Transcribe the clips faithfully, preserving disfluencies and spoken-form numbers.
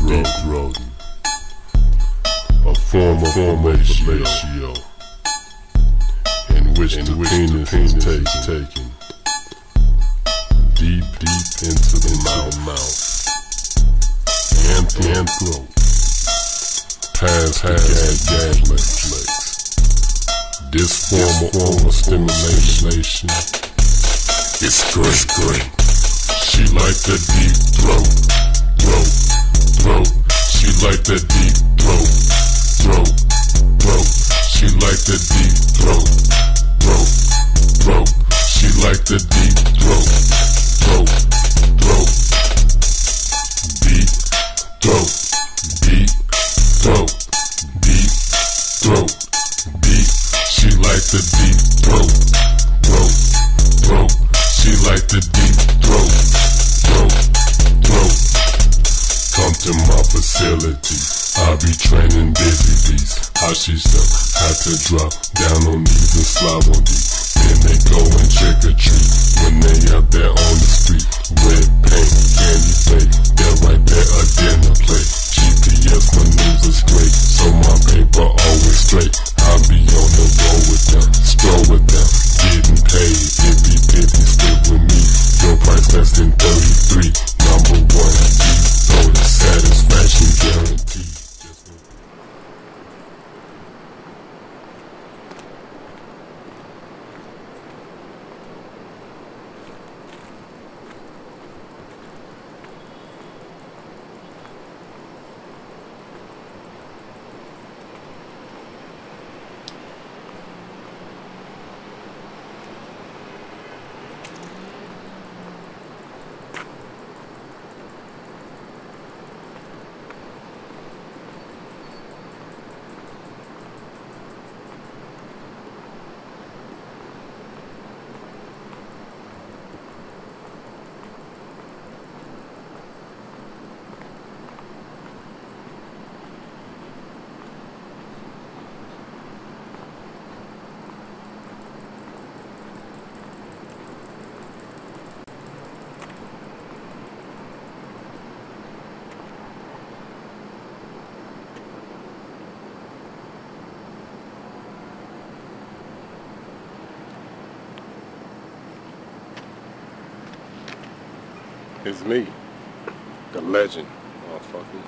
rodent, a form of fellatio, in which the penis is taken deep, deep into the mouth, mouth and throat, past the gag reflex. This form of stimulation is great, great. She like the deep throat, throat, throat. She like the deep throat, throat, throat. She like the deep throat, throat, throat. She like the deep throat, throat, throat. Deep throat, deep throat, deep throat, deep. She like the deep throat, throat, throat. She like the deep throat, throat, throat. Come to my facility, I be training busy bees. How she stuck, had to drop down on knees and slide on deep. Then they go and trick or treat when they out there on the street. Red paint, candy plate, they're right there a dinner plate. G P S maneuvers great, so my paper always straight. I be on the road with them, stroll with them, getting paid. Fifty fifty stick with me, your price less than thirty-three. Number one, deep throat, satisfaction guaranteed. It's me, the legend, motherfucker.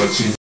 watching.